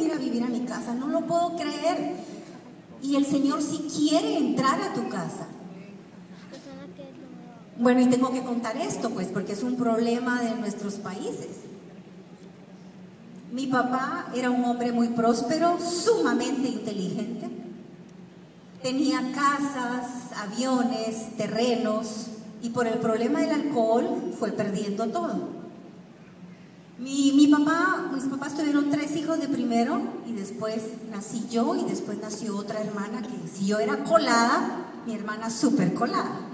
venir a vivir a mi casa, no lo puedo creer. Y el Señor sí quiere entrar a tu casa. Bueno, y tengo que contar esto, pues, porque es un problema de nuestros países. Mi papá era un hombre muy próspero, sumamente inteligente. Tenía casas, aviones, terrenos, y por el problema del alcohol fue perdiendo todo. Mis papás tuvieron 3 hijos de primero, y después nací yo, y después nació otra hermana que si yo era colada, mi hermana súper colada.